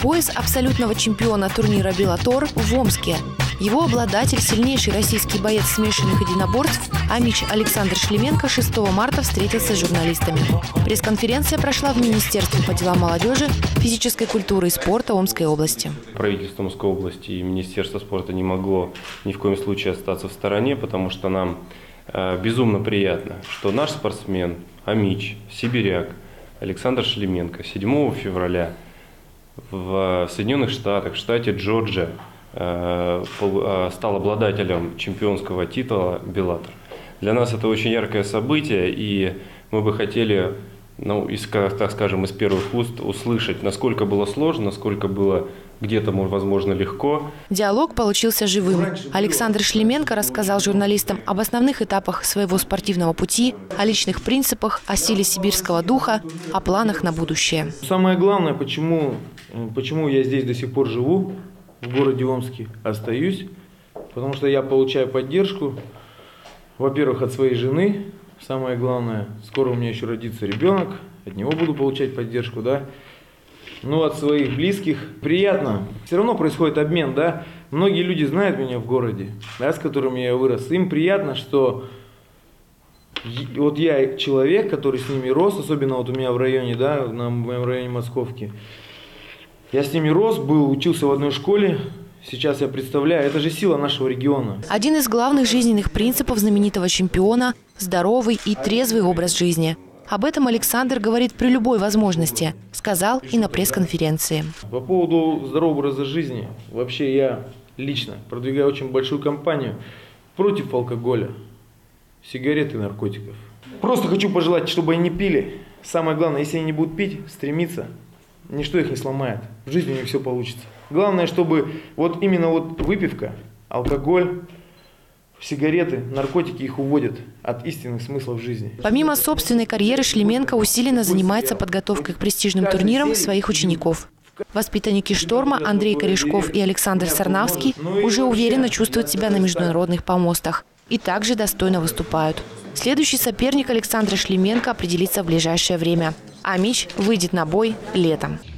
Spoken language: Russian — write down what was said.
Пояс абсолютного чемпиона турнира «Беллатор» в Омске. Его обладатель, сильнейший российский боец смешанных единоборств Амич Александр Шлеменко 6 марта встретился с журналистами. Пресс-конференция прошла в Министерстве по делам молодежи, физической культуры и спорта Омской области. Правительство Омской области и Министерство спорта не могло ни в коем случае остаться в стороне, потому что нам безумно приятно, что наш спортсмен Амич, сибиряк Александр Шлеменко 7 февраля в Соединенных Штатах, в штате Джорджия, стал обладателем чемпионского титула «Беллатор». Для нас это очень яркое событие, и мы бы хотели, так скажем, из первых уст услышать, насколько было сложно, насколько было где-то, возможно, легко. Диалог получился живым. Александр Шлеменко рассказал журналистам об основных этапах своего спортивного пути, о личных принципах, о силе сибирского духа, о планах на будущее. Самое главное, почему я здесь до сих пор живу, в городе Омске, остаюсь, потому что я получаю поддержку, во-первых, от своей жены, самое главное, скоро у меня еще родится ребенок, от него буду получать поддержку, да. Ну, от своих близких. Приятно. Все равно происходит обмен, да. Многие люди знают меня в городе, да, с которыми я вырос. Им приятно, что вот я человек, который с ними рос, особенно вот у меня в районе, да, на моем районе Московки. Я с ними рос, учился в одной школе. Сейчас я представляю, это же сила нашего региона. Один из главных жизненных принципов знаменитого чемпиона – здоровый и трезвый образ жизни. Об этом Александр говорит при любой возможности, сказал и на пресс-конференции. По поводу здорового образа жизни, вообще я лично продвигаю очень большую кампанию против алкоголя, сигарет и наркотиков. Просто хочу пожелать, чтобы они не пили. Самое главное, если они не будут пить, стремиться, ничто их не сломает. В жизни у них все получится. Главное, чтобы вот именно вот выпивка, алкоголь, сигареты, наркотики их уводят от истинных смыслов жизни. Помимо собственной карьеры, Шлеменко усиленно занимается подготовкой к престижным турнирам своих учеников. Воспитанники «Шторма» Андрей Корешков и Александр Сарнавский уже уверенно чувствуют себя на международных помостах и также достойно выступают. Следующий соперник Александра Шлеменко определится в ближайшее время. Амич выйдет на бой летом.